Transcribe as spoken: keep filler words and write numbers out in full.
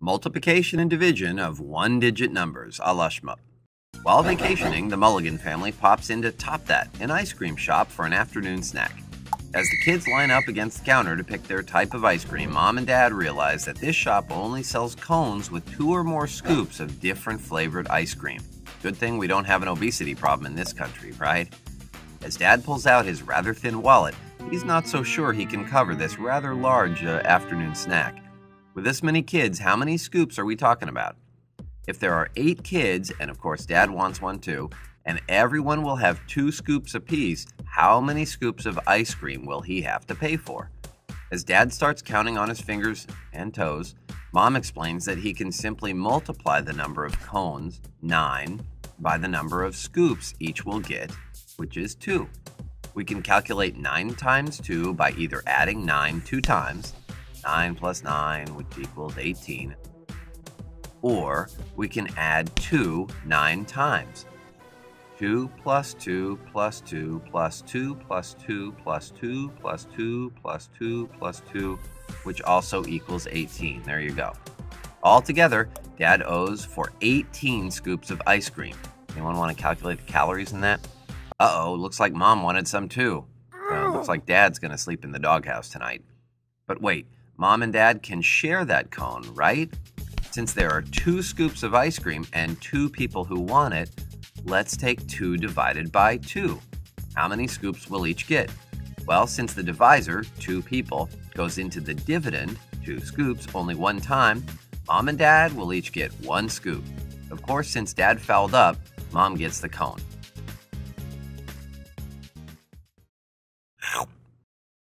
Multiplication and division of one-digit numbers, a la Shmup. While vacationing, the Mulligan family pops into Top That, an ice cream shop, for an afternoon snack. As the kids line up against the counter to pick their type of ice cream, Mom and Dad realize that this shop only sells cones with two or more scoops of different flavored ice cream. Good thing we don't have an obesity problem in this country, right? As Dad pulls out his rather thin wallet, he's not so sure he can cover this rather large uh, afternoon snack. With this many kids, how many scoops are we talking about? If there are eight kids, and of course Dad wants one too, and everyone will have two scoops apiece, how many scoops of ice cream will he have to pay for? As Dad starts counting on his fingers and toes, Mom explains that he can simply multiply the number of cones, nine, by the number of scoops each will get, which is two. We can calculate nine times two by either adding nine two times, nine plus nine, which equals eighteen, or we can add two nine times. two plus two plus two plus two plus two plus two plus two plus two plus two, which also equals eighteen. There you go. Altogether, Dad owes for eighteen scoops of ice cream. Anyone want to calculate the calories in that? Uh-oh, looks like Mom wanted some too. Uh, looks like Dad's going to sleep in the doghouse tonight. But wait, Mom and Dad can share that cone, right? Since there are two scoops of ice cream and two people who want it, let's take two divided by two. How many scoops will each get? Well, since the divisor, two people, goes into the dividend, two scoops, only one time, Mom and Dad will each get one scoop. Of course, since Dad fouled up, Mom gets the cone.